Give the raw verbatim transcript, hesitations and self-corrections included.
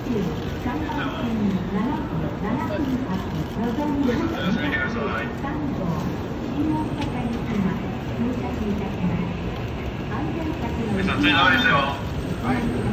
皆さん、ついてないですよ。はい。